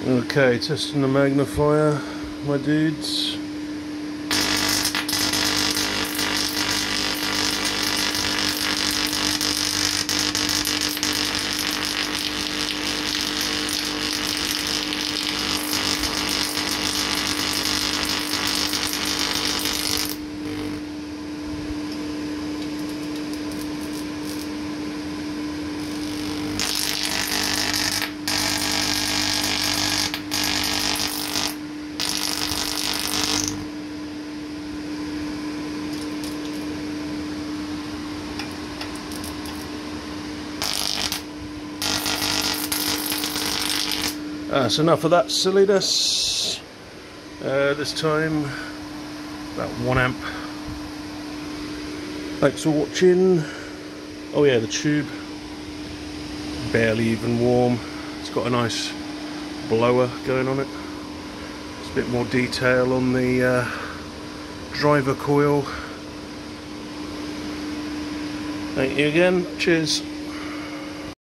Okay, testing the magnifier, my dudes. That's enough of that silliness. This time, about 1 amp. Thanks for watching. Oh yeah, the tube, barely even warm. It's got a nice blower going on it. It's a bit more detail on the driver coil. Thank you again. Cheers.